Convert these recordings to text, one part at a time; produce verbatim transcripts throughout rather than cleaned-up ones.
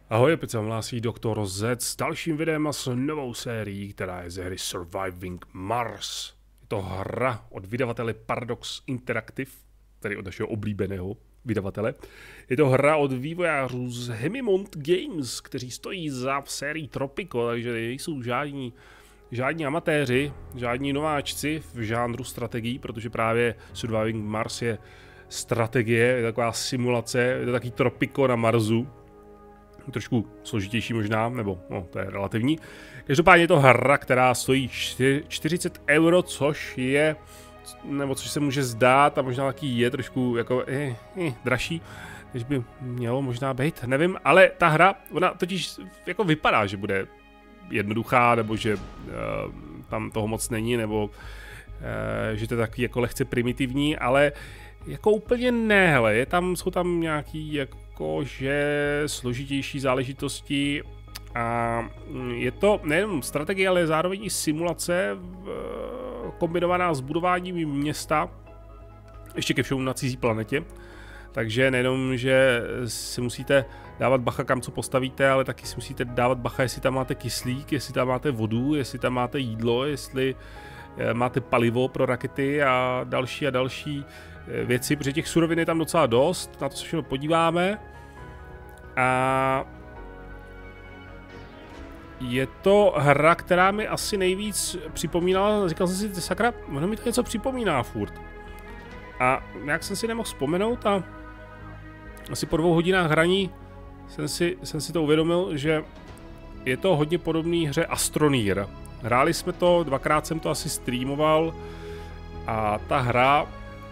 Ahoj, opět se vám hlásí doktor Z s dalším videem a s novou sérií, která je ze hry Surviving Mars. Je to hra od vydavatele Paradox Interactive, tedy od našeho oblíbeného vydavatele. Je to hra od vývojářů z Hemimont Games, kteří stojí za sérií Tropico, takže nejsou žádní, žádní amatéři, žádní nováčci v žánru strategií, protože právě Surviving Mars je strategie, je taková simulace, je to taky Tropico na Marsu. Trošku složitější možná, nebo no, to je relativní. Každopádně je to hra, která stojí čtyřicet euro, což je, nebo což se může zdát a možná taky je trošku jako eh, eh, dražší, než by mělo možná být, nevím, ale ta hra, ona totiž jako vypadá, že bude jednoduchá, nebo že uh, tam toho moc není, nebo uh, že to je taky jako lehce primitivní, ale jako úplně ne, hele, je tam, jsou tam nějaký jako že složitější záležitosti a je to nejen strategie, ale zároveň i simulace kombinovaná s budováním města, ještě ke všemu na cizí planetě. Takže nejenom, že si musíte dávat bacha, kam co postavíte, ale taky si musíte dávat bacha, jestli tam máte kyslík, jestli tam máte vodu, jestli tam máte jídlo, jestli máte palivo pro rakety a další a další věci, protože těch surovin je tam docela dost, na to se všechno podíváme. A je to hra, která mi asi nejvíc připomínala, říkal jsem si, sakra, ono mi to něco připomíná furt. A nějak jsem si nemohl vzpomenout a asi po dvou hodinách hraní jsem si, jsem si to uvědomil, že je to hodně podobný hře Astroneer. Hráli jsme to, dvakrát jsem to asi streamoval a ta hra,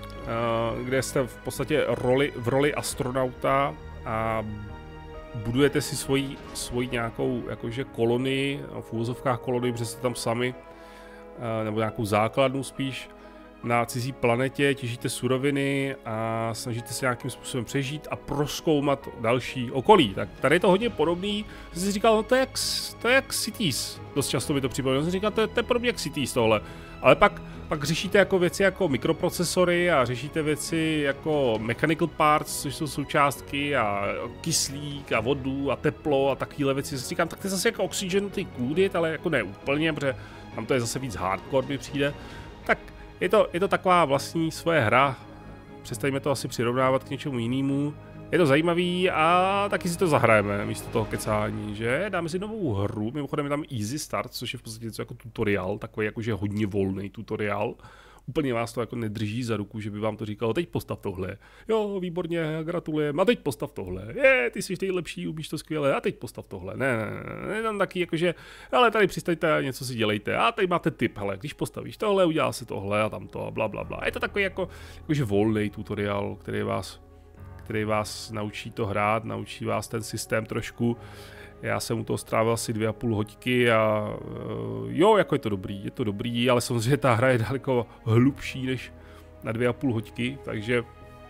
kde jste v podstatě roli, v roli astronauta a budujete si svoji, svoji nějakou jakože kolonii, v úvozovkách kolonii, protože jste tam sami, nebo nějakou základnu spíš, na cizí planetě, těžíte suroviny a snažíte se nějakým způsobem přežít a prozkoumat další okolí. Tak tady je to hodně podobný. Jsem si říkal, no to je jak, to je jak Cities. Dost často mi to připomíná. Jsem si říkal, to je, to je podobně jak Cities tohle. Ale pak, pak řešíte jako věci jako mikroprocesory a řešíte věci jako mechanical parts, což jsou součástky a kyslík a vodu a teplo a takovéhle věci. Jsem si říkám, tak to je zase jako Oxygen included, ale jako ne úplně, protože tam to je zase víc hardcore, mi přijde. Tak Je to, je to taková vlastní svoje hra, přestaňme to asi přirovnávat k něčemu jinému. Je to zajímavý a taky si to zahrajeme místo toho kecání, že? Dáme si novou hru, mimochodem je tam Easy Start, což je v podstatě něco jako tutoriál, takový jakože hodně volný tutoriál. Úplně vás to jako nedrží za ruku, že by vám to říkalo, teď postav tohle. Jo, výborně, gratulujem, a teď postav tohle. Je, ty jsi nejlepší, umíš to skvěle, a teď postav tohle. Ne, ne, ne, ne, tam taky jakože, ale tady přistaňte a něco si dělejte. A tady máte tip, hele, když postavíš tohle, udělá se tohle a tamto a bla, bla, bla. Je to takový jako, jakože volný tutoriál, který vás, který vás naučí to hrát, naučí vás ten systém trošku. Já jsem u toho strávil asi dvě a půl hoďky a jo, jako je to dobrý, je to dobrý, ale samozřejmě ta hra je daleko hlubší než na dvě a půl hoďky, takže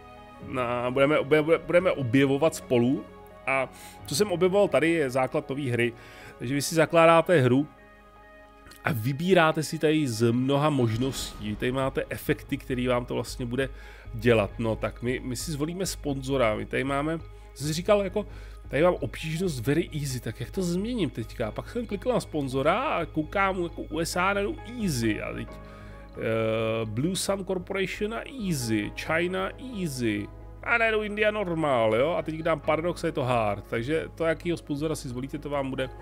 na, budeme, budeme objevovat spolu a co jsem objevoval tady je základ nové hry, takže vy si zakládáte hru a vybíráte si tady z mnoha možností, tady máte efekty, který vám to vlastně bude dělat, no tak my, my si zvolíme sponzora, my tady máme, jsem si říkal jako, tady mám obtížnost very easy, tak jak to změním teďka? Pak jsem klikl na sponzora a koukám jako U S A na easy a teď uh, Blue Sun Corporation a easy, China easy a najednou India normál, jo? A teď dám Paradox a je to hard, takže to jakýho sponzora si zvolíte, to vám bude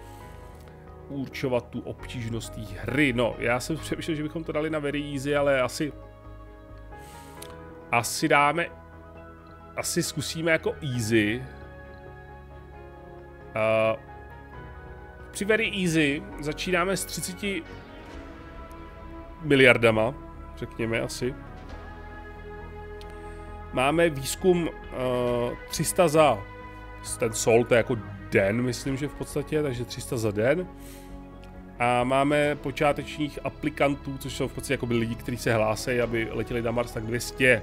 určovat tu obtížnost té hry. No, já jsem přemýšlel, že bychom to dali na very easy, ale asi asi dáme asi zkusíme jako easy. Uh, při very easy začínáme s třiceti miliardama, řekněme asi. Máme výzkum uh, tři sta za ten sol, to je jako den, myslím, že v podstatě, takže tři sta za den. A máme počátečních aplikantů, což jsou v podstatě jako by lidi, kteří se hlásí, aby letěli na Mars, tak dvě stě.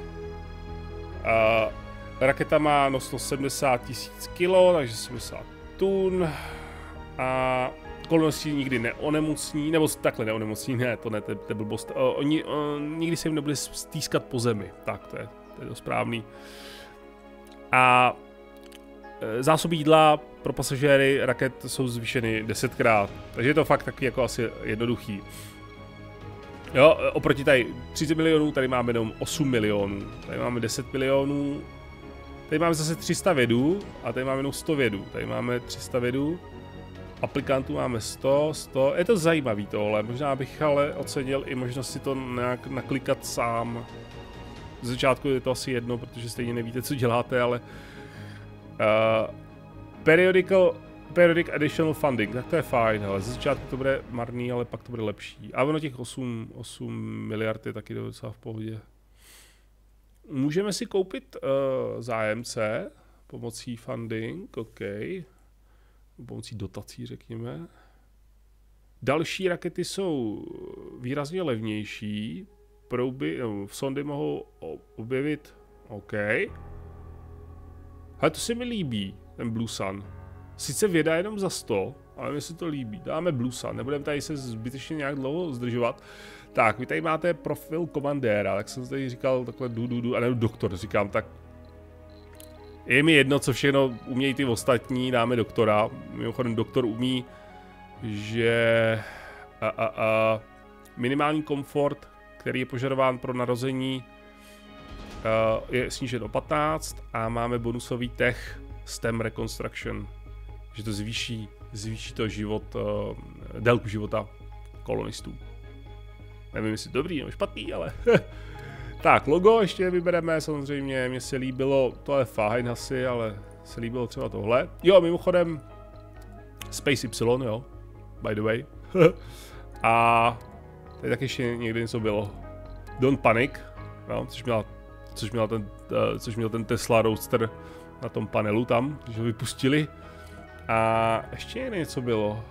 Uh, Raketa má no sto sedmdesát tisíc kilo, takže sedmdesát tun a kolonosti nikdy neonemocní, nebo takhle neonemocní, ne, to ne, to je blbost. Uh, oni uh, nikdy se jim nebyli stýskat po zemi, tak to je, to je to správný. A zásoby jídla pro pasažéry raket jsou zvýšeny desetkrát, takže je to fakt taky jako asi jednoduchý. Jo, oproti tady třicet milionů, tady máme jenom osm milionů, tady máme deset milionů, tady máme zase tři sta vědů a tady máme jenom sto vědů, tady máme tři sta vědů, aplikantů máme sto, sto, je to zajímavý tohle, možná bych ale ocenil i možnost si to nějak naklikat sám. Z začátku je to asi jedno, protože stejně nevíte, co děláte, ale uh, periodical, periodic additional funding, tak to je fajn, ale ze začátku to bude marný, ale pak to bude lepší. A ono těch osm, osm miliard je taky docela v pohodě. Můžeme si koupit uh, zájemce pomocí funding, OK. Pomocí dotací, řekněme. Další rakety jsou výrazně levnější. Prouby, no, sondy mohou objevit, OK. Ale to se mi líbí, ten Blue Sun. Sice věda jenom za sto, ale mi se to líbí. Dáme Blue Sun, nebudeme tady se zbytečně nějak dlouho zdržovat. Tak, vy tady máte profil komandéra, tak jsem tady říkal takhle du, du, du, a ne doktor, říkám, tak je mi jedno, co všechno umějí ty ostatní, dáme doktora. Mimochodem doktor umí, že a, a, a, minimální komfort, který je požadován pro narození, je snížen o patnáct a máme bonusový tech STEM Reconstruction, že to zvýší, zvýší to život, délku života kolonistů. Nevím, jestli dobrý nebo špatný, ale tak, logo ještě vybereme, samozřejmě, mně se líbilo, to je fajn asi, ale se líbilo třeba tohle. Jo, mimochodem, Space Y, jo, by the way. A tady taky ještě někdy něco bylo. Don't Panic, jo, což měla, což měla ten, uh, což měl ten Tesla Roadster na tom panelu tam, když ho vypustili. A ještě někdy něco bylo.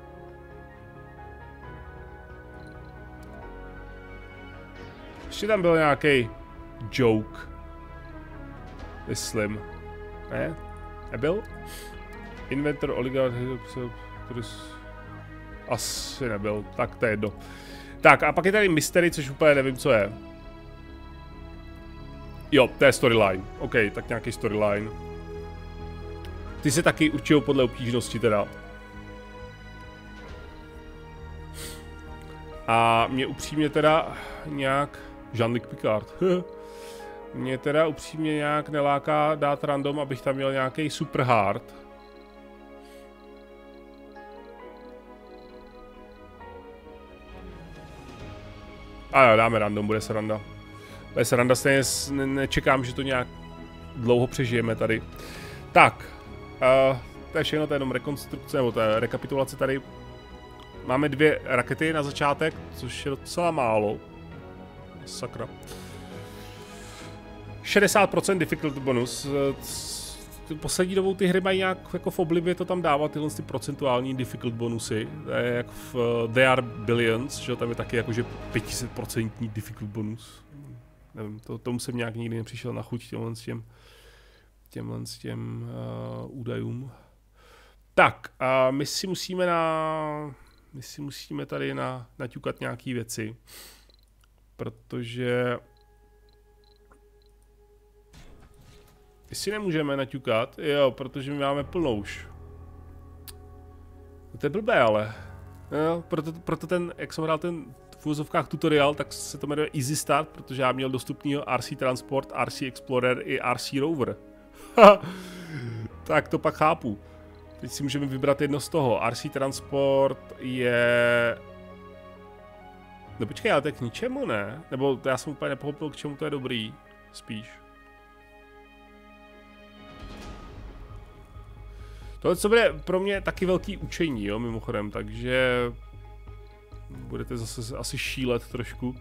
Ještě tam byl nějaký joke. Myslím. Ne? Nebyl? Inventor Oligar... Asi nebyl. Tak to je jedno. Tak a pak je tady Mystery, což úplně nevím, co je. Jo, to je storyline. OK, tak nějaký storyline. Ty se taky učil podle obtížnosti teda. A mě upřímně teda nějak... Jean-Luc Picard. Mě teda upřímně nějak neláká dát random, abych tam měl nějaký super hard. A jo, dáme random, bude sranda. Bude sranda, stejně ne nečekám, že to nějak dlouho přežijeme tady. Tak, uh, to je všechno, to je jenom rekonstrukce, nebo to je rekapitulace tady. Máme dvě rakety na začátek, což je docela málo. Sakra. šedesát procent difficulty bonus. Poslední dobou ty hry mají nějak jako v oblibě to tam dávat, tyhle ty procentuální difficult bonusy. To je jak v uh, They Are Billions, že tam je taky jakože pět set procent difficult bonus. Nevím, to, tomu jsem nějak nikdy nepřišel na chuť těmhle s těm, těmhle s těm uh, údajům. Tak, a my si musíme na... My si musíme tady na, naťukat nějaký věci. Protože... Jestli nemůžeme naťukat, jo, protože my máme plnou už. To je blbé, ale. Jo, proto, proto ten, jak jsem hrál ten v úvozovkách tutoriál, tak se to jmenuje Easy Start, protože já měl dostupnýho R C Transport, R C Explorer i R C Rover. Tak to pak chápu. Teď si můžeme vybrat jedno z toho. R C Transport je... No počkej, ale to je k ničemu, ne? Nebo to já jsem úplně nepochopil, k čemu to je dobrý, spíš. Tohle co bude pro mě taky velký učení, jo, mimochodem, takže... Budete zase asi šílet trošku.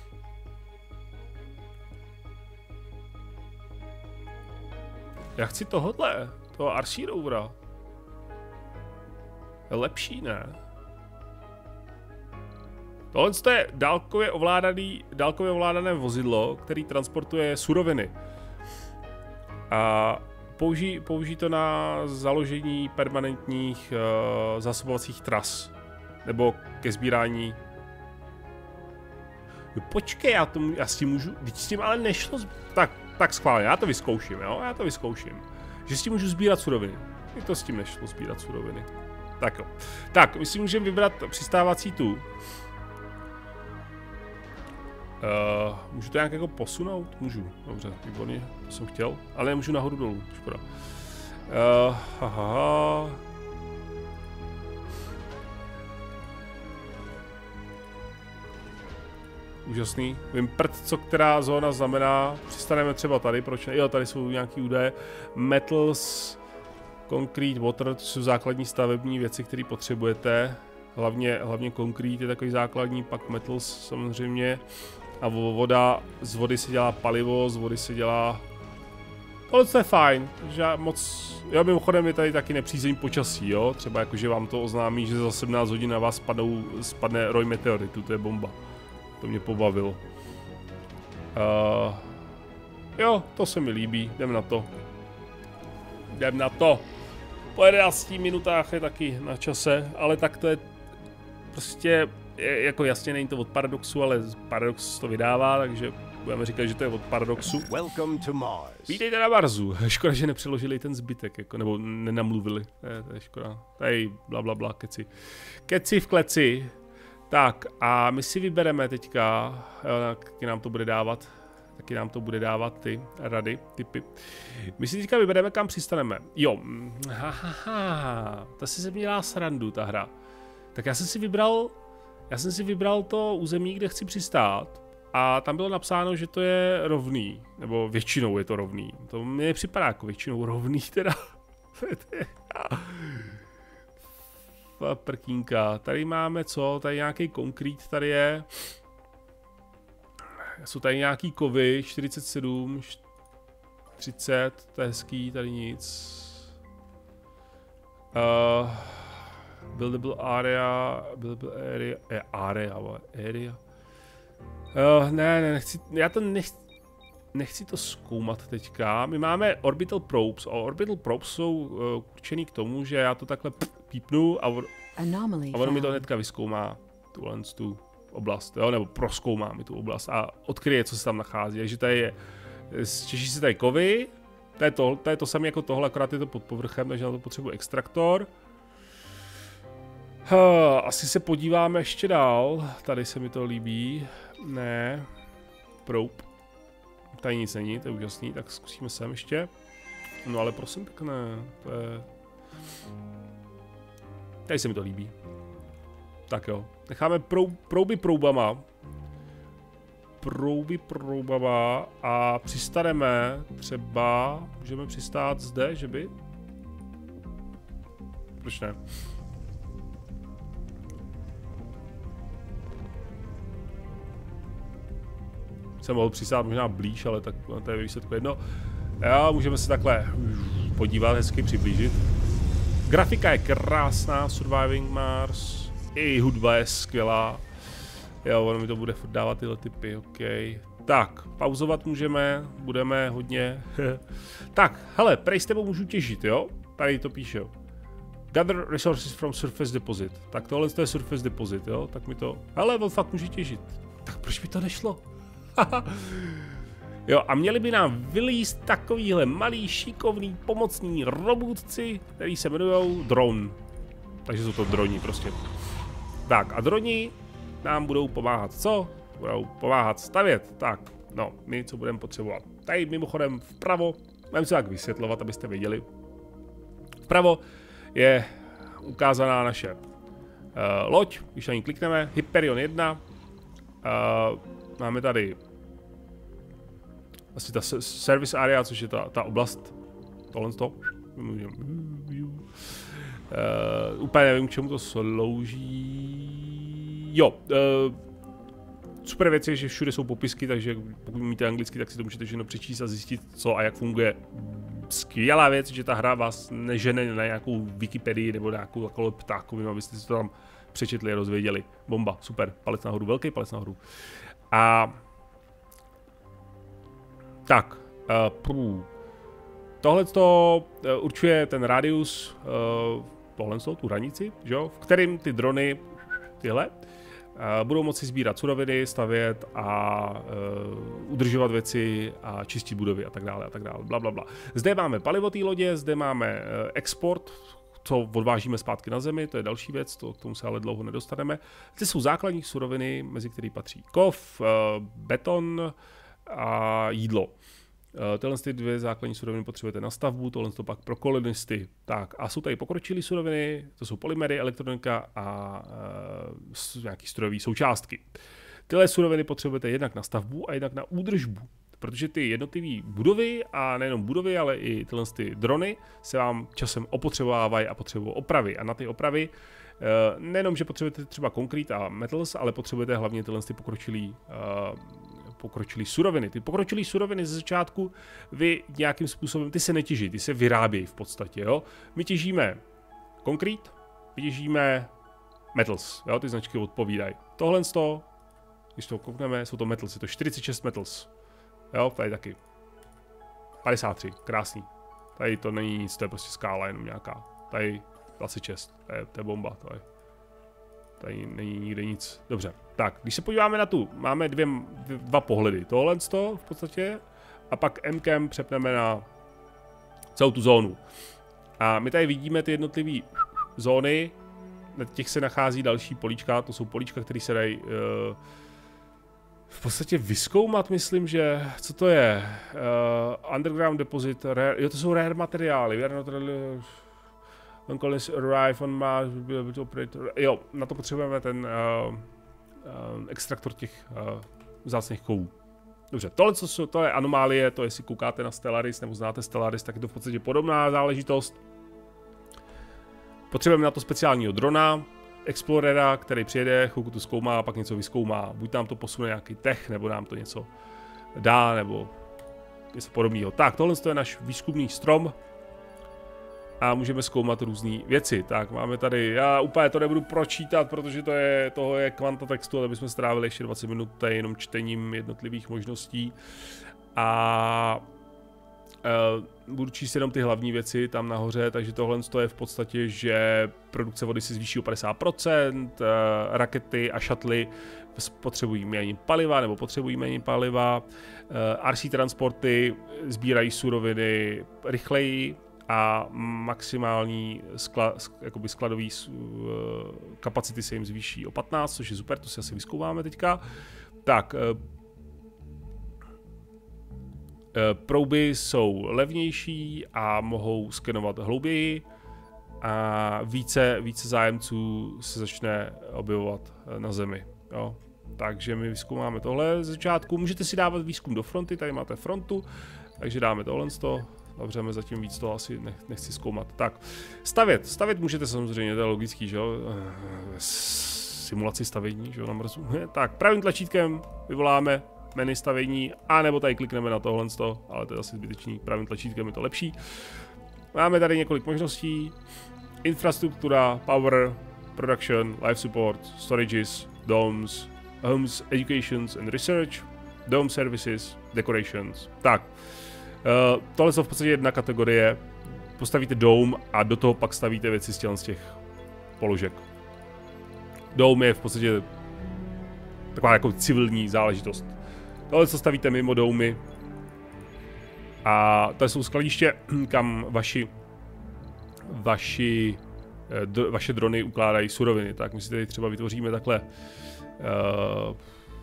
Já chci tohodle, toho R C Rovera. Je lepší, ne? Tohle je dálkově ovládaný, dálkově ovládané vozidlo, který transportuje suroviny. A použij, použij to na založení permanentních uh, zásobovacích tras. Nebo ke sbírání. No počkej, já, tomu, já s tím můžu, teď s tím ale nešlo, tak, tak schválně, já to vyzkouším, jo, já to vyzkouším. že s tím můžu sbírat suroviny. I to s tím nešlo sbírat suroviny. Tak jo. Tak, my si můžeme vybrat přistávací tu. Uh, můžu to nějak jako posunout? Můžu, dobře, výborně, to jsem chtěl, ale nemůžu nahoru dolů, škoda. Uh, haha. Úžasný. Vím prd, co která zóna znamená. Přistaneme třeba tady, proč ne? Jo, tady jsou nějaký údaje. Metals, concrete, water, to jsou základní stavební věci, které potřebujete. Hlavně, hlavně concrete je takový základní, pak metals samozřejmě. A voda, z vody se dělá palivo, z vody se dělá... Ale to je fajn, že moc... Jo, mimochodem je tady taky nepřízeň počasí, jo? Třeba jakože vám to oznámí, že za sedmnáct hodin na vás spadnou, spadne roj meteoritu, to je bomba. To mě pobavilo. Uh, jo, to se mi líbí, jdem na to. Jdem na to. Po jedenácti minutách je taky na čase, ale tak to je prostě, je, jako jasně není to od Paradoxu, ale Paradox to vydává, takže budeme říkat, že to je od Paradoxu. Welcome to Mars. Vítejte na Marsu. Škoda, že nepřeložili ten zbytek, jako, nebo nenamluvili. To je, to je škoda. Tady bla bla bla, keci. Keci v kleci. Tak a my si vybereme teďka, jo, taky nám to bude dávat, taky nám to bude dávat ty rady, typy. My si teďka vybereme, kam přistaneme. Jo, hahaha, ta si se mě dělá srandu, ta hra. Tak já jsem si vybral, já jsem si vybral to území, kde chci přistát. A tam bylo napsáno, že to je rovný, nebo většinou je to rovný. To mně připadá jako většinou rovný teda. Prkínka. Tady máme co? Tady nějaký konkrét tady je. Jsou tady nějaký kovy, čtyřicet sedm, třicet, to je hezký, tady nic. Uh, buildable area, buildable area, eh, area, area. Uh, ne, ne, nechci, já to nechci, nechci to zkoumat teďka. My máme orbital probes a orbital probes jsou uh, určený k tomu, že já to takhle pípnu a, on, a ono mi to hnedka vyzkoumá tuhle tu oblast, jo, nebo prozkoumá mi tu oblast a odkryje, co se tam nachází. Takže tady je, těší se tady kovy, to je to, to je to samé jako tohle, akorát je to pod povrchem, takže na to potřebuji extraktor. Uh, asi se podíváme ještě dál, tady se mi to líbí, ne, probe, tady nic není, to je úžasný, tak zkusíme sem ještě, no ale prosím tak ne, to je, tady se mi to líbí, tak jo, necháme proub, prouby proubama, prouby proubama a přistaneme třeba, můžeme přistát zde, že by, proč ne? Jsem mohl přistát možná blíž, ale tak to je výsledku jedno. Jo, můžeme se takhle podívat, hezky přiblížit. Grafika je krásná, Surviving Mars. I hudba je skvělá. Jo, ono mi to bude furt dávat tyhle typy, ok. Tak, pauzovat můžeme, budeme hodně. Tak, hele, prej s tebou můžu těžit, jo? Tady to píše. Gather resources from surface deposit. Tak tohle je surface deposit, jo? Tak mi to... Hele, on fakt může těžit. Tak proč mi to nešlo? Jo, a měli by nám vylízt takovýhle malý, šikovný, pomocný robůtci, který se jmenujou dron. Takže jsou to droni prostě. Tak a droni nám budou pomáhat co? Budou pomáhat stavět. Tak, no, my co budeme potřebovat. Tady mimochodem vpravo, budeme se tak vysvětlovat, abyste věděli. Vpravo je ukázaná naše uh, loď, když na ní klikneme, Hyperion jedna. Uh, máme tady asi ta service area, což je ta, ta oblast, tohle z toho. Uh, úplně nevím, k čemu to slouží. Jo, uh, super věc je, že všude jsou popisky, takže pokud umíte anglicky, tak si to můžete všechno přečíst a zjistit, co a jak funguje. Skvělá věc, že ta hra vás nežene na nějakou Wikipedii nebo na nějakou takovou ptákovinu, abyste si to tam přečetli a rozvěděli. Bomba, super, palec nahoru, velký palec nahoru. A tak, uh, tohle to uh, určuje ten radius, uh, tohle tu hranici, že jo, v kterým ty drony, tyhle, budou moci sbírat suroviny, stavět a uh, udržovat věci a čistit budovy a tak dále a tak dále, bla, bla, bla. Zde máme palivo té lodě, zde máme uh, export, co odvážíme zpátky na zemi, to je další věc, to, k tomu se ale dlouho nedostaneme. Ty jsou základní suroviny, mezi které patří kov, uh, beton a jídlo. Uh, tyhle ty dvě základní suroviny potřebujete na stavbu, tohle to pak pro kolonisty. Tak a jsou tady pokročilé suroviny, to jsou polymery, elektronika a uh, nějaký strojové součástky. Tyhle suroviny potřebujete jednak na stavbu a jednak na údržbu. Protože ty jednotlivé budovy, a nejenom budovy, ale i tyhle ty drony se vám časem opotřebovávají a potřebují opravy. A na ty opravy uh, nejenom, že potřebujete třeba konkrét a metals, ale potřebujete hlavně tyhle ty pokročilý uh, pokročilý suroviny. Ty pokročilý suroviny ze začátku vy nějakým způsobem, ty se netěží, ty se vyrábějí v podstatě, jo. My těžíme konkrét, my těžíme metals, jo, ty značky odpovídají. Tohle z toho, když to koukneme, jsou to metals, je to čtyřicet šest metals, jo, tady taky. padesát tři, krásný. Tady to není nic, to je prostě skála jenom nějaká. Tady dvacet šest, to je, to je bomba, to je. Tady není nikde nic. Dobře, tak, když se podíváme na tu, máme dvě, dva pohledy. Tohle z toho v podstatě a pak M-kem přepneme na celou tu zónu. A my tady vidíme ty jednotlivé zóny, na těch se nachází další políčka, to jsou políčka, které se dají uh, v podstatě vyzkoumat, myslím, že, co to je? Uh, underground deposit, rare, jo, to jsou rare materiály, rare materiály. When colonists arrive on Mars, will be able to operate. Jo, na to potřebujeme ten uh, uh, extraktor těch uh, vzácných kovů. Dobře, tohle, co jsou, to je anomálie, to jestli koukáte na Stellaris nebo znáte Stellaris, tak je to v podstatě podobná záležitost. Potřebujeme na to speciálního drona, Explorera, který přijede, chvilku to zkoumá a pak něco vyzkoumá. Buď nám to posune nějaký tech, nebo nám to něco dá, nebo něco podobného. Tak, tohle je náš výzkumný strom. A můžeme zkoumat různé věci. Tak máme tady, já úplně to nebudu pročítat, protože to je, toho je kvanta textu, ale bychom strávili ještě dvacet minut tady jenom čtením jednotlivých možností. A uh, budu číst jenom ty hlavní věci tam nahoře, takže tohle je v podstatě, že produkce vody se zvýší o padesát procent, uh, rakety a šatly potřebují méně paliva, nebo potřebují méně paliva, uh, R C transporty sbírají suroviny rychleji, a maximální skla, jakoby skladový uh, kapacity se jim zvýší o patnáct, což je super, to si asi vyzkoumáme teďka. Tak, uh, uh, prouby jsou levnější a mohou skenovat hlouběji a více, více zájemců se začne objevovat na Zemi. Jo. Takže my vyzkoumáme tohle z začátku. Můžete si dávat výzkum do fronty, tady máte frontu, takže dáme tohle z toho. Dobře, my zatím víc to asi nechci zkoumat. Tak, stavět. Stavět můžete samozřejmě, to je logický, že jo? Simulaci stavění, že jo, na mrzu. Tak, pravým tlačítkem vyvoláme menu stavění, anebo tady klikneme na tohle, ale to je asi zbytečný, pravým tlačítkem je to lepší. Máme tady několik možností. Infrastruktura, power, production, life support, storages, domes, homes, educations and research, dome services, decorations. Tak. Uh, tohle jsou v podstatě jedna kategorie. Postavíte dome a do toho pak stavíte věci z těch položek. Dome je v podstatě taková jako civilní záležitost. Tohle, co stavíte mimo domy. A to jsou skladiště, kam vaši, vaši, d, vaše drony ukládají suroviny. Tak my si tady třeba vytvoříme takhle uh,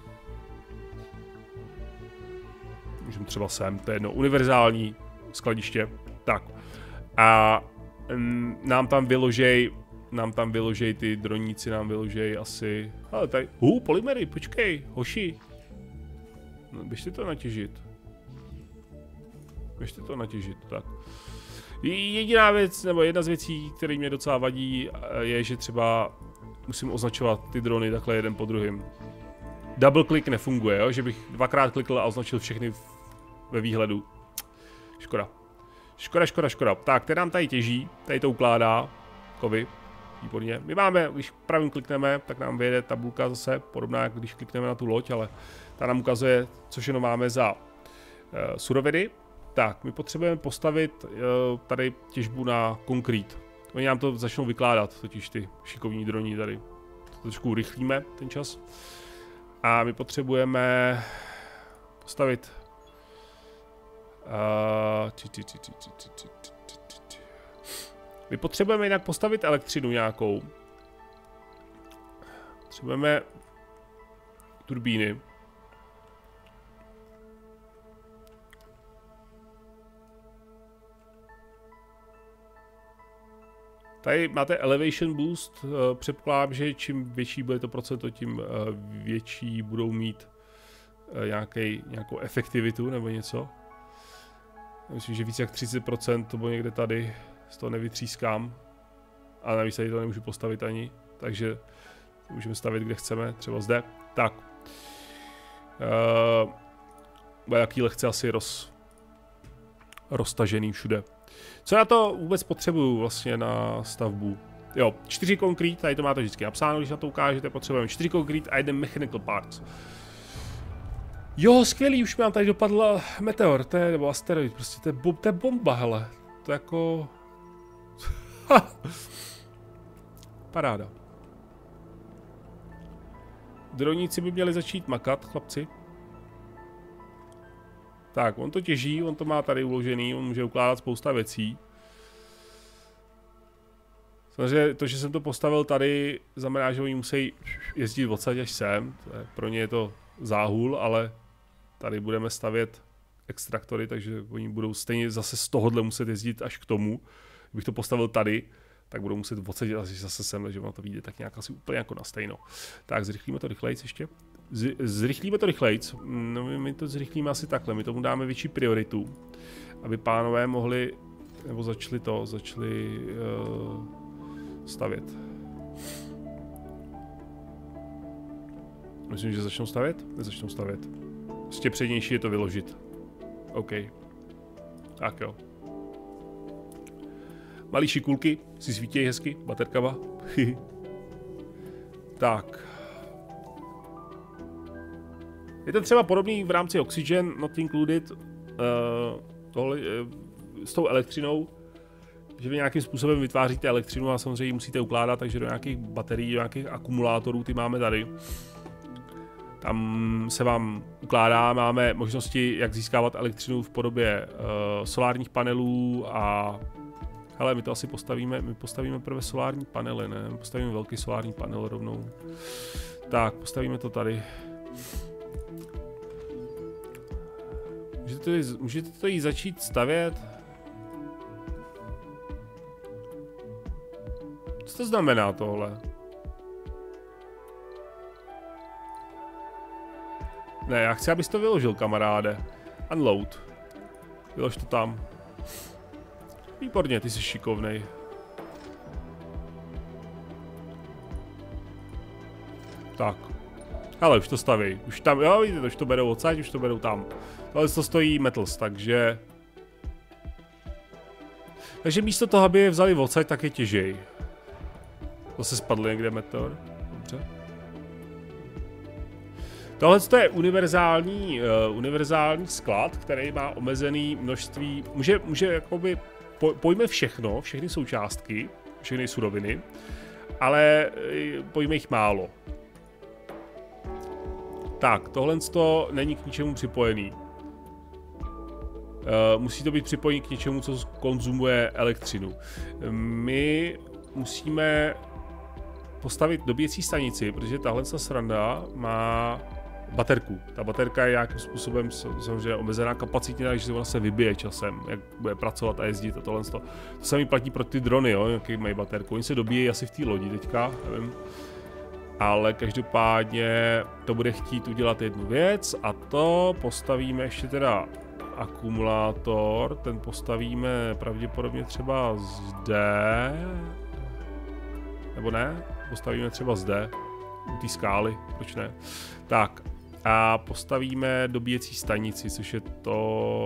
můžeme třeba sem, to je jedno univerzální skladiště. Tak. A mm, nám tam vyložej, nám tam vyložej ty droníci, nám vyložej asi, ale tady, hů, polymery, počkej, hoši. No, běžte to natěžit. Běžte to natěžit, tak. Jediná věc, nebo jedna z věcí, které mě docela vadí, je, že třeba musím označovat ty drony takhle jeden po druhém. Double click nefunguje, jo? Že bych dvakrát klikl a označil všechny ve výhledu. Škoda. Škoda, škoda, škoda. Tak, ten nám tady těží, tady to ukládá. Kovy. Výborně. My máme, když pravým klikneme, tak nám vyjede tabulka zase, podobná, jak když klikneme na tu loď, ale ta nám ukazuje, co všechno máme za uh, suroviny. Tak, my potřebujeme postavit uh, tady těžbu na konkrét. Oni nám to začnou vykládat, totiž ty šikovní droní tady. trošku urychlíme ten čas. A my potřebujeme postavit... Uh, či, či, či, či, či, či, či, či, či. My potřebujeme jinak postavit elektřinu nějakou. Potřebujeme turbíny. Tady máte elevation boost, předpokládám, že čím větší bude to procento, tím větší budou mít nějaký, nějakou efektivitu nebo něco. Myslím, že víc jak třicet procent to bylo někde tady, z toho nevytřískám. A navíc tady to nemůžu postavit ani, takže můžeme stavit kde chceme, třeba zde. Tak. Uh, bude jaký lehce asi roz, roztažený všude. Co na to vůbec potřebuju vlastně na stavbu? Jo, čtyři konkrét, tady to máte vždycky napsáno, když na to ukážete, potřebujeme čtyři konkrét a jeden mechanical parts. Jo, skvělý, už mi nám tady dopadl meteor, to je, nebo asteroid, prostě to je, bo, to je bomba, hele. To je jako... Paráda. Droníci by měli začít makat, chlapci. Tak, on to těží, on to má tady uložený, on může ukládat spousta věcí. Samozřejmě to, že jsem to postavil tady, znamená, že oni musí jezdit odsaď až sem. Pro ně je to záhul, ale tady budeme stavět extraktory, takže oni budou stejně zase z tohohle muset jezdit až k tomu. Kdybych to postavil tady, tak budou muset odsadit asi zase sem, takže ono to vyjde tak nějak asi úplně jako na stejno. Tak, zrychlíme to rychlejc ještě. Z, zrychlíme to rychlejc. No, my, my to zrychlíme asi takhle, my tomu dáme větší prioritu, aby pánové mohli, nebo začali to, začali uh, stavět. Myslím, že začnou stavět? Nezačnou stavět. Ještě přednější je to vyložit. OK. Tak jo. Malý šikulky si svítějí hezky, baterkava. Tak. Je to třeba podobný v rámci Oxygen Not Included uh, tohle, uh, s tou elektřinou, že vy nějakým způsobem vytváříte elektřinu a samozřejmě ji musíte ukládat, takže do nějakých baterií, do nějakých akumulátorů, ty máme tady. Tam se vám ukládá, máme možnosti, jak získávat elektřinu v podobě uh, solárních panelů a... Hele, my to asi postavíme, my postavíme prvé solární panely, ne? Postavíme velký solární panel rovnou. Tak, postavíme to tady. Můžete to, můžete to jí začít stavět? Co to znamená tohle? Ne, já chci, abys to vyložil, kamaráde. Unload. Vylož to tam. Výborně, ty jsi šikovnej. Tak. Ale už to staví. Už tam, jo, vidíte, už to berou odsaď, už to berou tam. Tohle to stojí metals, takže... Takže místo toho, aby je vzali odsaď, tak je těžej. Zase spadl někde meteor. Dobře. Tohle je univerzální, uh, univerzální sklad, který má omezený množství, může, může jakoby, po, pojme všechno, všechny součástky, všechny suroviny, ale uh, pojme jich málo. Tak, tohle to není k ničemu připojený. Uh, musí to být připojený k něčemu, co konzumuje elektřinu. My musíme postavit dobíjecí stanici, protože tahle sranda má baterku. Ta baterka je nějakým způsobem samozřejmě omezená kapacitně, takže ona se vybije časem, jak bude pracovat a jezdit a tohle. To samé platí pro ty drony, jo, jaký mají baterku. Oni se dobíjejí asi v té lodi teďka, nevím. Ale každopádně to bude chtít udělat jednu věc a to postavíme ještě teda akumulátor, ten postavíme pravděpodobně třeba zde, nebo ne? Postavíme třeba zde, u té skály, proč ne? Tak, a postavíme dobíjecí stanici, což je to...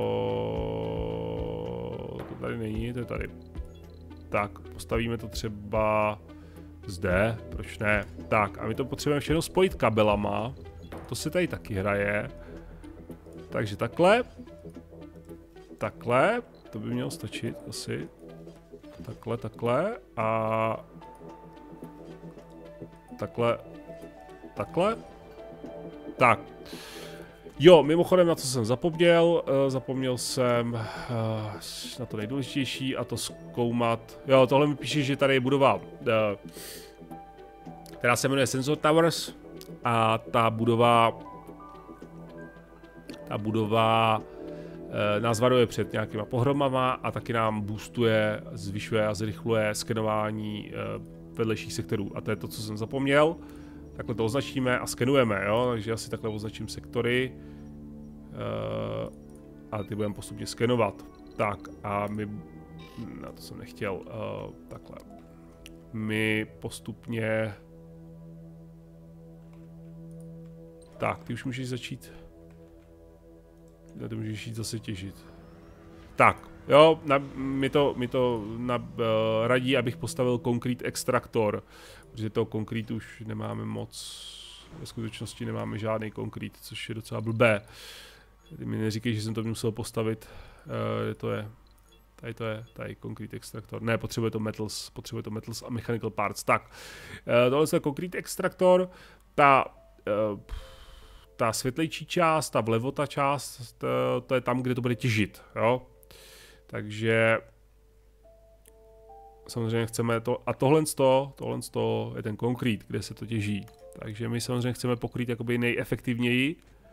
To tady není, to je tady. Tak, postavíme to třeba zde, proč ne? Tak, a my to potřebujeme všechno spojit kabelama, to se tady taky hraje. Takže takhle. Takhle, to by mělo stačit asi. Takhle, takhle a... takhle, takhle, tak. Jo, mimochodem, na co jsem zapomněl, uh, zapomněl jsem uh, na to nejdůležitější a to zkoumat. Jo, tohle mi píše, že tady je budova, uh, která se jmenuje Sensor Towers a ta budova, ta budova uh, nás varuje před nějakýma pohromama a taky nám boostuje, zvyšuje a zrychluje skenování uh, vedlejších sektorů. A to je to, co jsem zapomněl. Takhle to označíme a skenujeme, jo, takže asi takhle označím sektory uh, a ty budeme postupně skenovat. Tak a my, na to jsem nechtěl, uh, takhle, my postupně, tak, ty už můžeš začít, ty můžeš jít zase těžit. Tak, jo, na, mi to, mi to na, uh, radí, abych postavil Concrete Extractor, protože toho konkrétu už nemáme moc, ve skutečnosti nemáme žádný konkrét, což je docela blbé. Tady mi neříkej, že jsem to musel postavit, uh, to je, tady to je, tady Concrete Extractor, ne, potřebuje to metals, potřebuje to metals a mechanical parts, tak. Uh, tohle je Concrete Extractor, ta, uh, ta světlejší část, ta vlevo ta část, to, to je tam, kde to bude těžit, jo. Takže samozřejmě chceme to, a tohle tohle je ten konkrét, kde se to těží. Takže my samozřejmě chceme pokrýt jakoby nejefektivněji.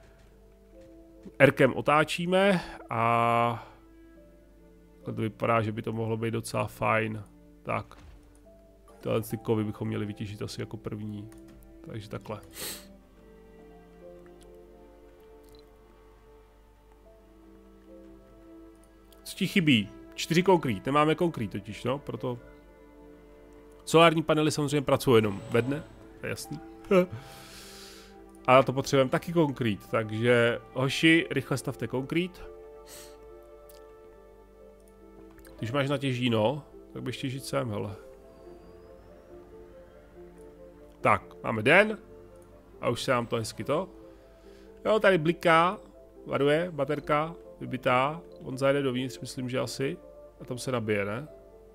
R-kem otáčíme a to vypadá, že by to mohlo být docela fajn. Tak, tyhle ty kovy bychom měli vytěžit asi jako první. Takže takhle. Co ti chybí? Čtyři konkrét, nemáme konkrét totiž, no, proto solární panely samozřejmě pracují jenom ve dne, to je jasný. A to potřebujeme taky konkrét, takže hoši, rychle stavte konkrét. Když máš na těžíno, tak běž těžit sem, hele. Tak, máme den a už se nám to hezky to. Jo, tady bliká, varuje, baterka, vybitá, on zajde dovnitř, myslím, že asi. A tam se nabije, ne?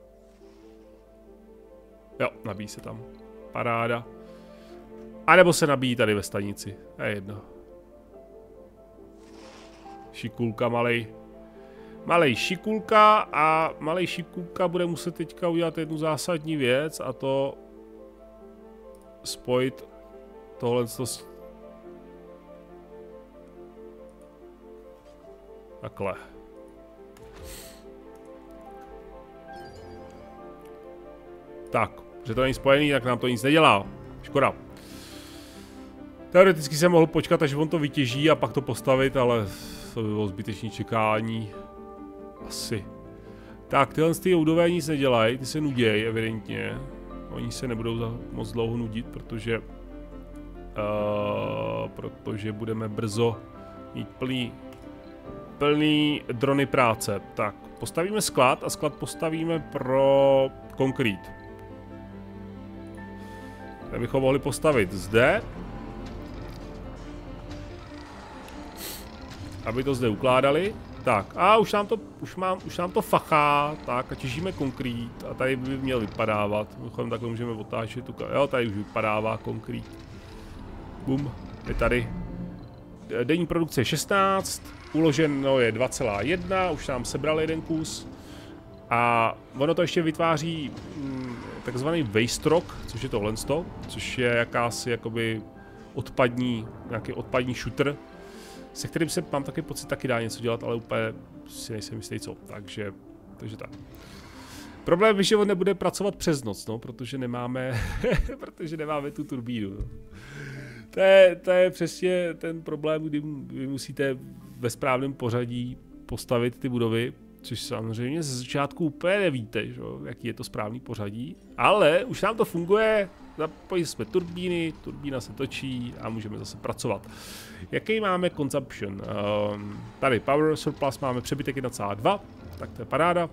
Jo, nabíjí se tam. Paráda. A nebo se nabíjí tady ve stanici. To je jedno. Šikulka malej. Malej šikulka a malej šikulka bude muset teďka udělat jednu zásadní věc a to spojit tohle s takhle. Tak, že to není spojený, tak nám to nic nedělá. Škoda. Teoreticky jsem mohl počkat, až on to vytěží a pak to postavit, ale to by bylo zbytečné čekání. Asi. Tak, tyhle ty joudové nic nedělají, ty se nudějí evidentně. Oni se nebudou za moc dlouho nudit, protože... Uh, protože budeme brzo mít plný... plný drony práce. Tak, postavíme sklad a sklad postavíme pro konkrét. Tak bychom mohli postavit zde. Aby to zde ukládali. Tak, a už nám to, už mám, už nám to fachá, tak a těžíme konkrét a tady by měl vypadávat. Mimochodem takhle můžeme otáčet tu, jo, tady už vypadává konkrét. Bum, je tady. Denní produkce je šestnáct, uloženo je dva celá jedna, už nám sebral jeden kus. A ono to ještě vytváří mm, takzvaný waste rock, což je tohle, což je jakási jakoby odpadní, nějaký odpadní shooter, se kterým se mám taky pocit taky dá něco dělat, ale úplně si nejsem jistý co, takže, takže tak. Problém je, že on nebude pracovat přes noc, no, protože nemáme, protože nemáme tu turbínu. No. To je, to je přesně ten problém, kdy vy musíte ve správném pořadí postavit ty budovy, což samozřejmě ze začátku úplně nevíte, že? Jaký je to správný pořadí, ale už nám to funguje, zapojili jsme turbíny, turbína se točí a můžeme zase pracovat. Jaký máme consumption? Um, tady power surplus máme přebytek jedna celá dva, tak to je paráda.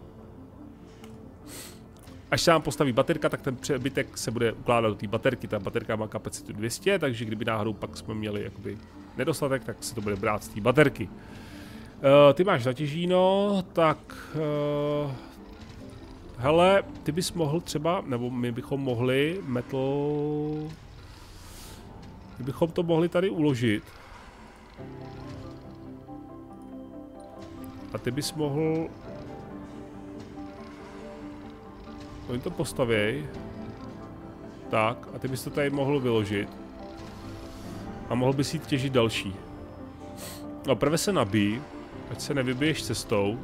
Až se nám postaví baterka, tak ten přebytek se bude ukládat do té baterky. Ta baterka má kapacitu dvě stě, takže kdyby náhodou pak jsme měli jakoby nedostatek, tak se to bude brát z té baterky. Uh, ty máš zatěžíno, tak uh, hele, ty bys mohl třeba, nebo my bychom mohli metal, kdybychom to mohli tady uložit. A ty bys mohl... Oni to postavěj. Tak, a ty bys to tady mohl vyložit. A mohl bys jít těžit další. No, prvé se nabij, ať se nevybiješ cestou.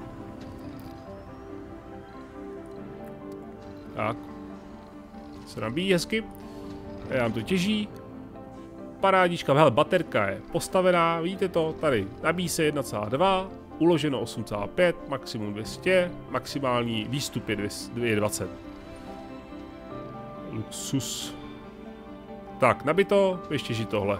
Tak. Se nabíjí hezky. Já nám to těží. Parádička, hele, baterka je postavená, vidíte to, tady. Nabíjí se jedna celá dva, uloženo osm celá pět, maximum dvě stě, maximální výstup je dvacet. Luxus. Tak, nabito, ještě těží tohle.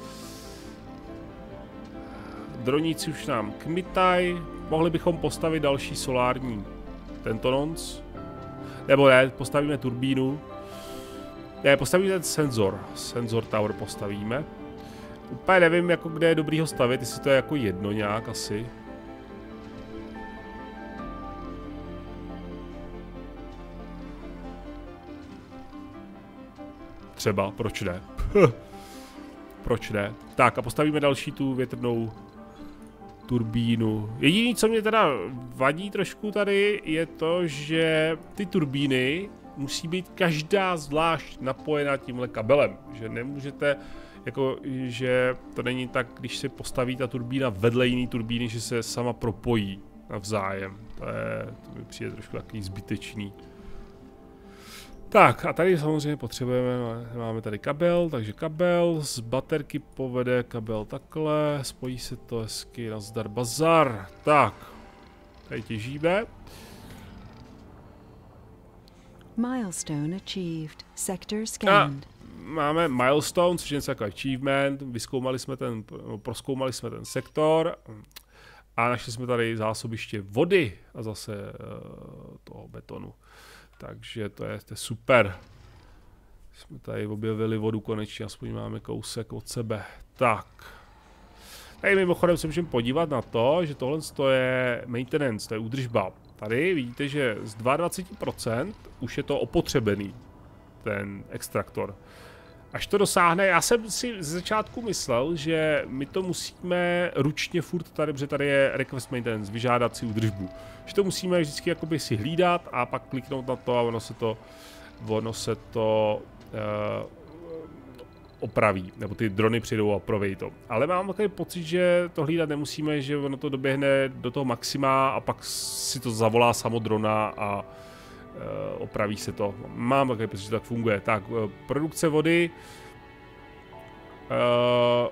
Droníci už nám kmitaj. Mohli bychom postavit další solární tento nonc. Nebo ne, postavíme turbínu. Ne, postavíme ten senzor. Senzor tower postavíme. Úplně nevím, jako kde je dobrý ho stavit, jestli to je jako jedno nějak asi. Třeba, proč ne? Proč ne? Tak a postavíme další tu větrnou turbínu. Jediné, co mě teda vadí trošku tady, je to, že ty turbíny musí být každá zvlášť napojena tímhle kabelem. Že nemůžete, jako, že to není tak, když se postaví ta turbína vedle jiný turbíny, že se sama propojí navzájem. To, je, to mi přijde trošku takový zbytečný. Tak a tady samozřejmě potřebujeme, máme tady kabel, takže kabel z baterky povede kabel takhle, spojí se to hezky, nazdar bazar. Tak, tady těžíme. Milestone achieved. Sector scanned. A máme milestone, což je něco jako achievement, vyzkoumali jsme ten, prozkoumali jsme ten sektor a našli jsme tady zásobiště vody a zase uh, toho betonu. Takže to je, to je super. Jsme tady objevili vodu konečně, aspoň máme kousek od sebe. Tak. Tady mimochodem se můžeme podívat na to, že tohle je maintenance, to je údržba. Tady vidíte, že z dvacet dva procent už je to opotřebený, ten extraktor. Až to dosáhne, já jsem si z začátku myslel, že my to musíme ručně furt tady, protože tady je request maintenance, vyžádat si údržbu. Že to musíme vždycky jakoby si hlídat a pak kliknout na to a ono se to, ono se to uh, opraví, nebo ty drony přijdou a opraví to. Ale mám takový pocit, že to hlídat nemusíme, že ono to doběhne do toho maxima a pak si to zavolá samo drona a Uh, opraví se to. Mám takový pocit, že tak funguje. Tak, uh, produkce vody. Uh,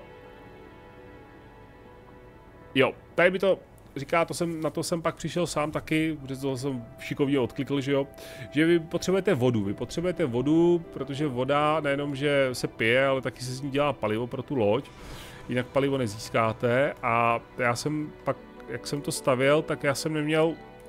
jo, tady by to říká, to jsem, na to jsem pak přišel sám taky, protože to jsem šikovně odklikl, že jo, že vy potřebujete vodu. Vy potřebujete vodu, protože voda nejenom, že se pije, ale taky se z ní dělá palivo pro tu loď. Jinak palivo nezískáte a já jsem pak, jak jsem to stavěl, tak já jsem neměl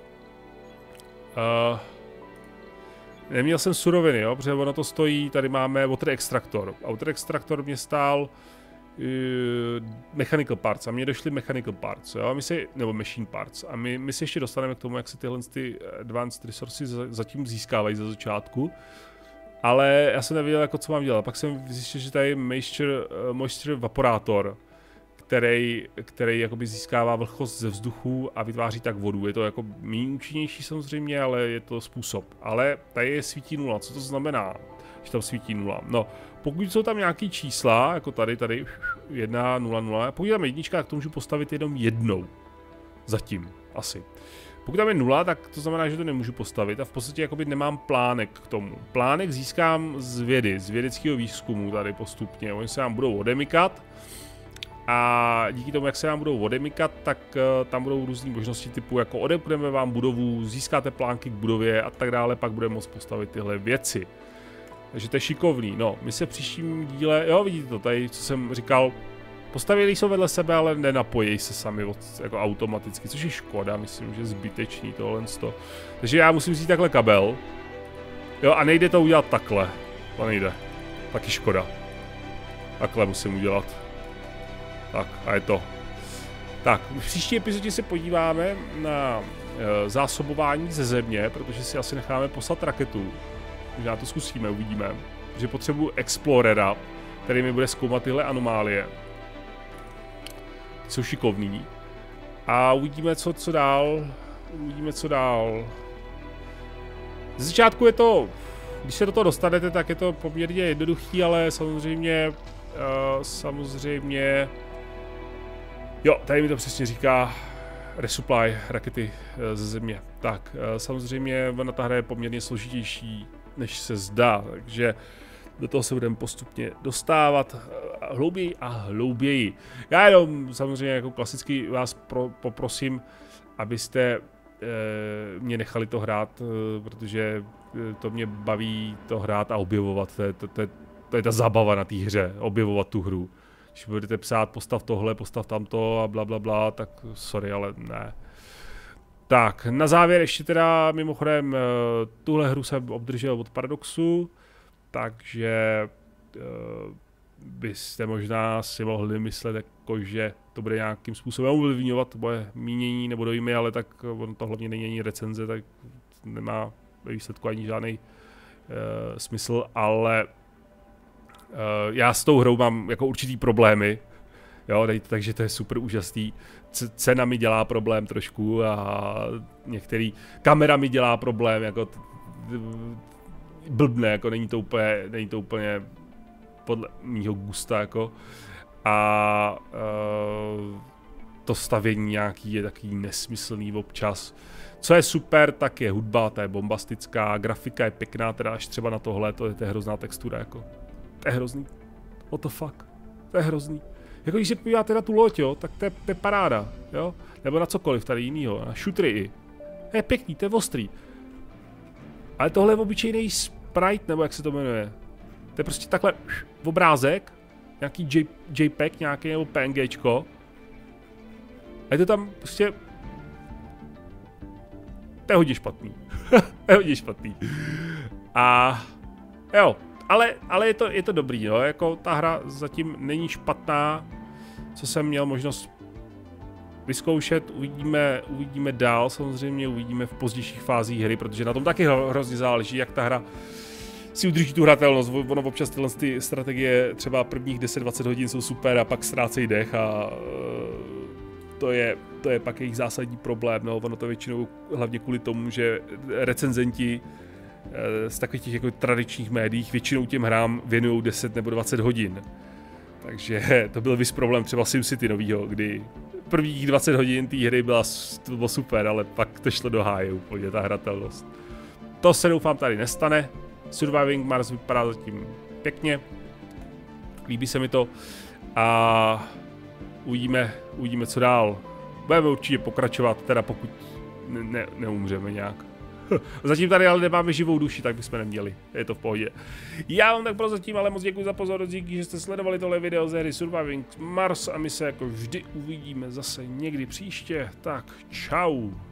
uh, Neměl jsem suroviny, jo, protože ono to stojí, tady máme water extraktor. Water extraktor mě stál uh, mechanical parts a mně došly mechanical parts, jo, my si, nebo machine parts. A my, my se ještě dostaneme k tomu, jak se tyhle ty advanced resources zatím získávají za začátku. Ale já jsem nevěděl, jako co mám dělat. Pak jsem zjistil, že tady je moisture, uh, moisture vaporátor, který, který jakoby získává vlhkost ze vzduchu a vytváří tak vodu. Je to jako méně účinnější samozřejmě, ale je to způsob. Ale tady je svítí nula. Co to znamená, že tam svítí nula? No, pokud jsou tam nějaký čísla, jako tady, tady jedna, nula, nula, pokud tam jednička, tak to můžu postavit jenom jednou. Zatím, asi. Pokud tam je nula, tak to znamená, že to nemůžu postavit a v podstatě jakoby nemám plánek k tomu. Plánek získám z vědy, z vědeckého výzkumu tady postupně. Oni se nám budou odemykat. A díky tomu, jak se nám budou odemykat, tak uh, tam budou různé možnosti typu, jako odepneme vám budovu, získáte plánky k budově a tak dále, pak budeme moct postavit tyhle věci. Takže to je šikovný. No, my se v příštím díle, jo, vidíte to tady, co jsem říkal, postavili jsou vedle sebe, ale nenapojí se sami od, jako automaticky, což je škoda, myslím, že zbytečný tohle. Takže já musím vzít takhle kabel. Jo, a nejde to udělat takhle. To nejde. Taky škoda. Takhle musím udělat. Tak, a je to. Tak, v příští epizodě se podíváme na e, zásobování ze země, protože si asi necháme poslat raketu. Já to zkusíme, uvidíme. Že potřebuji Explorera, který mi bude zkoumat tyhle anomálie. Ty jsou šikovný. A uvidíme, co, co dál. Uvidíme, co dál. Ze začátku je to, když se do toho dostanete, tak je to poměrně jednoduchý, ale samozřejmě, uh, samozřejmě, jo, tady mi to přesně říká resupply rakety uh, ze země. Tak, uh, samozřejmě ona ta hra je poměrně složitější, než se zdá, takže do toho se budeme postupně dostávat uh, hlouběji a hlouběji. Já jenom samozřejmě jako klasicky vás pro, poprosím, abyste mě nechali to hrát, protože to mě baví to hrát a objevovat. To je, to, to je, to je ta zábava na té hře, objevovat tu hru. Když budete psát postav tohle, postav tamto a bla bla bla, tak sorry, ale ne. Tak, na závěr ještě teda mimochodem tuhle hru jsem obdržel od Paradoxu, takže byste možná si mohli myslet, jako, že to bude nějakým způsobem ovlivňovat moje mínění nebo dojmy, ale tak on to hlavně není ani recenze, tak nemá ve výsledku ani žádný uh, smysl, ale uh, já s tou hrou mám jako určitý problémy, jo, takže to je super úžasný. C cena mi dělá problém trošku a některý kamera mi dělá problém, jako blbne, jako není to úplně, není to úplně podle mýho gusta, jako. A uh, to stavění nějaký je takový nesmyslný občas. Co je super, tak je hudba, ta je bombastická, grafika je pěkná, teda až třeba na tohle, to je, to je hrozná textura, jako. To je hrozný. What the fuck? To je hrozný. Jako když se podíváte na tu loď, jo, tak to je, to je paráda, jo. Nebo na cokoliv tady jinýho, na šutry i. To je pěkný, to je ostrý. Ale tohle je obyčejný sprite, nebo jak se to jmenuje. To je prostě takhle obrázek, nějaký J, JPEG, nějaký nebo PNGčko. A je to tam prostě... To je hodně špatný. To je hodně špatný. A jo, ale, ale je, to, je to dobrý, jo, jako ta hra zatím není špatná, co jsem měl možnost vyzkoušet, uvidíme, uvidíme dál, samozřejmě uvidíme v pozdějších fázích hry, protože na tom taky hrozně záleží, jak ta hra si udrží tu hratelnost. Ono občas tyhle ty strategie třeba prvních deset dvacet hodin jsou super a pak ztrácejí dech a to je, to je pak jejich zásadní problém. No, ono to většinou hlavně kvůli tomu, že recenzenti z takových těch jako tradičních médiích většinou těm hrám věnují deset nebo dvacet hodin. Takže to byl vys problém třeba SimCity novýho, kdy prvních dvacet hodin té hry byla, to bylo super, ale pak to šlo do háje úplně, ta hratelnost. To se doufám tady nestane. Surviving Mars vypadá zatím pěkně, líbí se mi to a uvidíme, uvidíme co dál. Budeme určitě pokračovat, teda pokud ne, ne, neumřeme nějak. Zatím tady ale nemáme živou duši, tak bychom neměli, je to v pohodě. Já vám tak prozatím ale moc děkuji za pozornost, díky, že jste sledovali tohle video z hry Surviving Mars a my se jako vždy uvidíme zase někdy příště, tak čau.